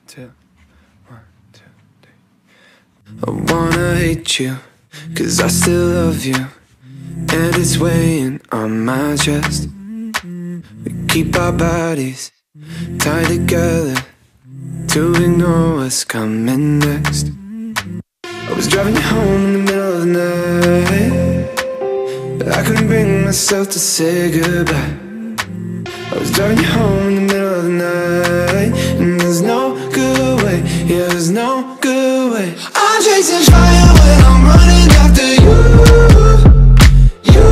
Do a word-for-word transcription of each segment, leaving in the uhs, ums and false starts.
two, one, two, three. I wanna hate you, cause I still love you, and it's weighing on my chest. We keep our bodies tied together to ignore what's coming next. I was driving you home in the middle of the night, but I couldn't bring myself to say goodbye. I was driving you home in the middle of the night, and there's no good way, yeah, there's no good way. I'm chasing fire when I'm running after you, you.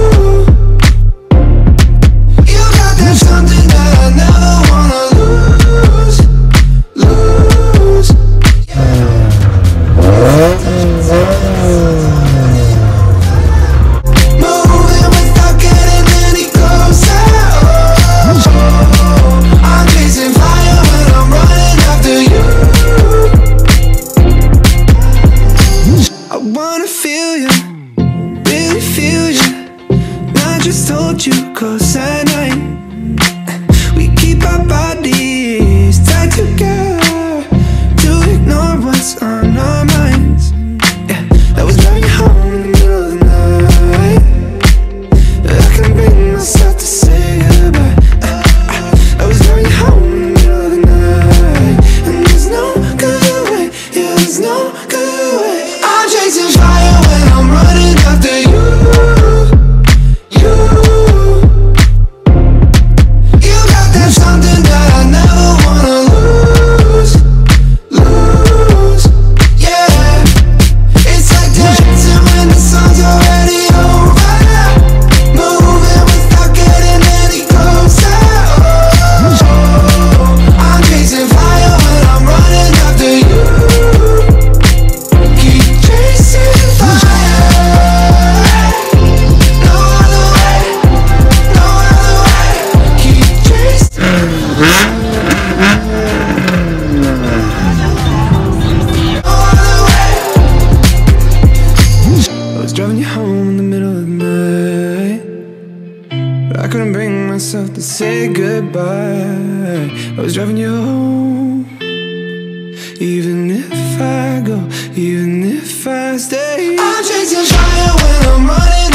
You got that something that I never wanna lose, lose, yeah. Moving without getting any closer. I'm chasing fire when I'm running after you. I wanna feel you, really feel you, not just hold you close at night. We keep our bodies tied together to ignore what's on our minds. Yeah, I was driving you home in the middle of the night, but I couldn't bring myself to say goodbye. I was driving you home in the middle of the night, and there's no good way, yeah, there's no good way. I'm chasing fire when I'm running after you, you. You got that something that I never wanna lose, lose, yeah. It's like dancing when the sun's already over, moving without getting any closer. I'm chasing fire when I'm running after you. Keep chasing fire. No other way, no other way. Keep chasing. No other way. I was driving you home in the middle of the night, but I couldn't bring myself to say goodbye. I was driving you home, even if I go, even if I stay. I'm chasing fire when I'm running